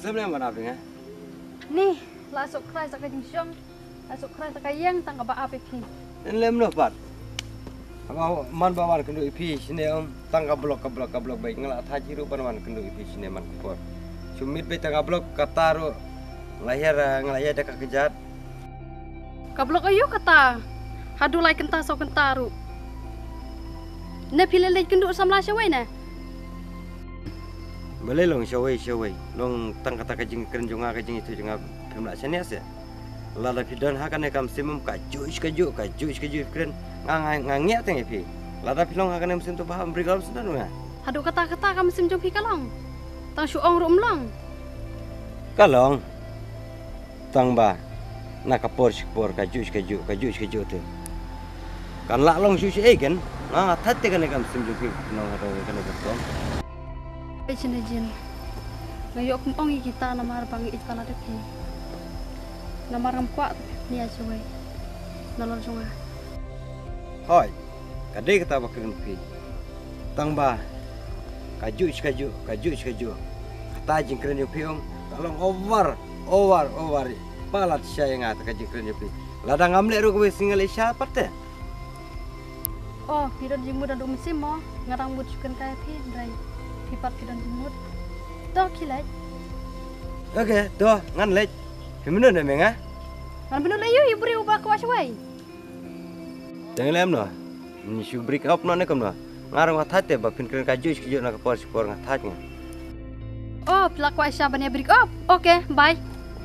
sebenarnya mana apa Nih, lasuk kerai sakai jengsyong, lasuk kerai sakai yang tangkap apa pi. Ini lem pat. Kalau man bawan kendu ipi sini tangkap blok baik ngelak haji rupan man kendu ipi sini man kupor. Cumit be tangkap blok kataru ngelahir dekat kejat. Kablok ayo kata, hadu lai kenta so kentaru. Ne pilih lagi kendu sama lasya wena. Boleh long syawai long tang kata kajing kerenjunga kajing itu jengah pemlak senias ya. Lada pidan hakan ekam simum kaju keren ngangiat teng epi. Lada pilong hakan mesin tu paham beri gaul sendan nga. Hadu kata kamu sim jompi kalong. Tang syuong rum long. Kalong tang ba nak kapor kaju tu. Kan lak long susi kan tat kan ekam sim jompi nong kan ekam. Ejin. Ngayok ongi kita namar bangi ikala depi. Namar kuat ni aja wei. Nolol sunga. Hoi, kadai kita bakal pi. Tang ba kaju. Kata jing keren pi tolong over. Palat saya ngat kajing keren pi. Ladang amle ru ko single isya parte. Oh, pidon jingmu dan musim mo ngarang but chicken kaya pi drai. Pipat pidon jingmut. Dah kilai. Oke, doh ngan lej. Gimana nih menga? Man benar ayo beri ubah ke waswai. Jangan lem no. Ni subrik up no nekam no. Ngarang ngatat ba pin keren kaju nak por ngatat nga. Oh, pelak wasya banya break up. Oke, bye.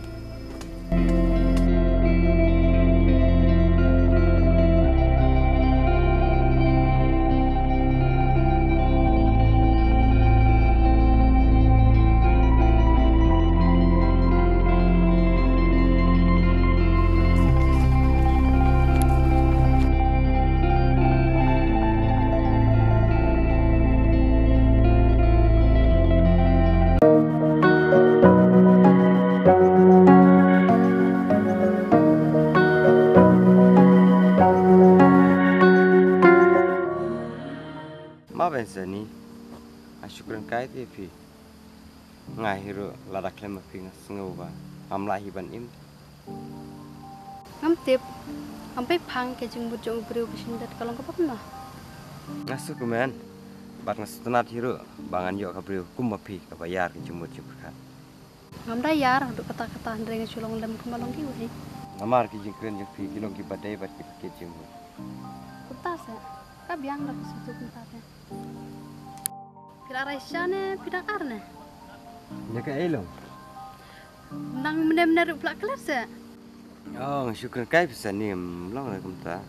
Sani, asyukuran kait epi. Ngahiru lada klema pinga sengoba. Amlah hiban im. Ngamtip, sampai pang ke jengmut jong beri besindat kalau kau pernah. Ngasu kumen. Bat ngasetenat hiru bangan yo kabriu kumapi kabayar ke jemut jemberkat. Ngam dayar untuk kata-kata ndrenga sulong lem kemalong kiwe. Ngamar ki jengkren jeng pi kilong ki badai bat ki jemut. Kutas ya, kabiang dah kesusu kuntatnya. Kira raisane pidang arne. Nyaka elong. Nang benar-benar pelak kelas ya. Oh, syukur kai bisa ni long lah kumta.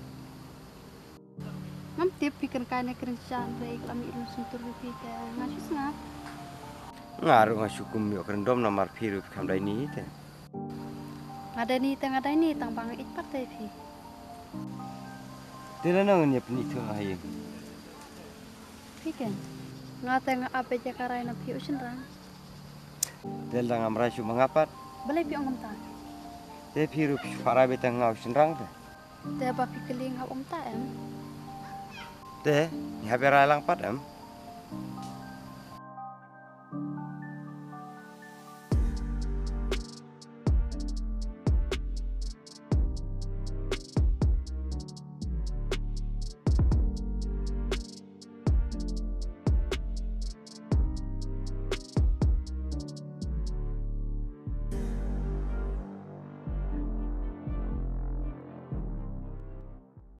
Ngam tip pikan kane kerencan rei kami ilmu suntur pita ngasus ngap. Ngaru ngasukum yo kerendom namar piru kam dai ni te. Ada ni tang bang it partai pi. Tila nang ni penitu aye. Pikan. Ngata nga apa jakarai na pi usenrang. Tila ngam rasu mengapat. Balai pi ongam ta. Te piru para betang ngau senrang te. Te apa pi keling ngap om ta em. Te, ni habera lang pat am.